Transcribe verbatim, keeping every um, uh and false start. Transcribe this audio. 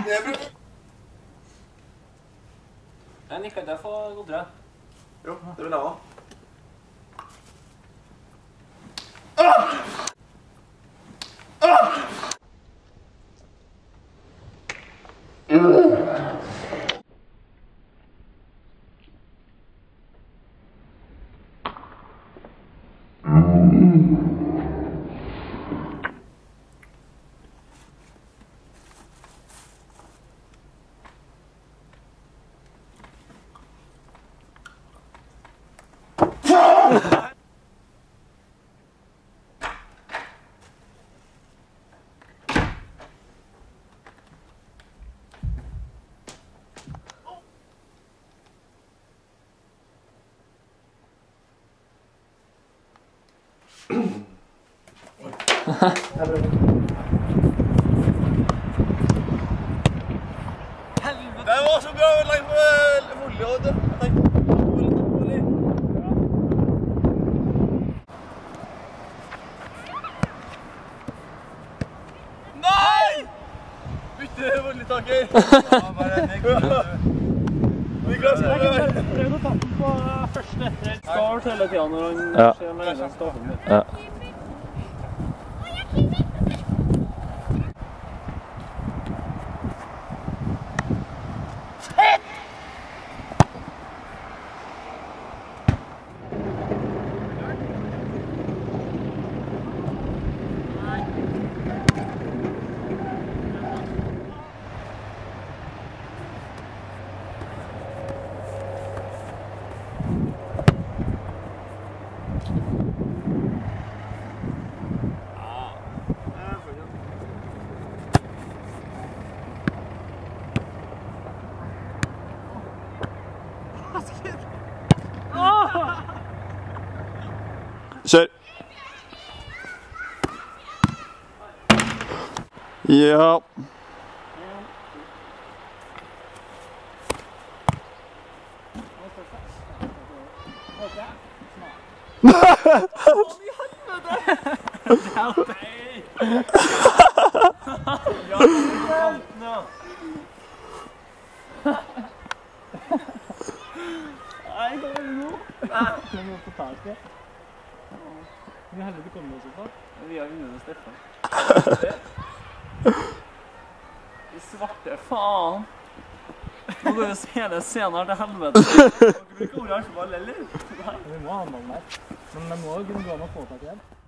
Jeg nikker ikke for godtere. Jo, det vil jeg også. Det var så bra å legge på olje og det. Jeg tenkte på olje. Nei! Bytte oljetaker. Ja, bare det. Niklas, kom igjen. Prøv å ta den på første. Start hele tiden når han ser med egen starten. Ja. Kjør! Ja. Nei, hva er det nå? Vi må få tak i. Vi har heldig kommet oss opp da. Vi har vunnet med Stefan. I svarte, faen. Nå går vi og ser det senere til helvete. Dere bruker ordet arnseball, eller? Vi må ha en ball der. Men vi må kunne gå an å få tak i den.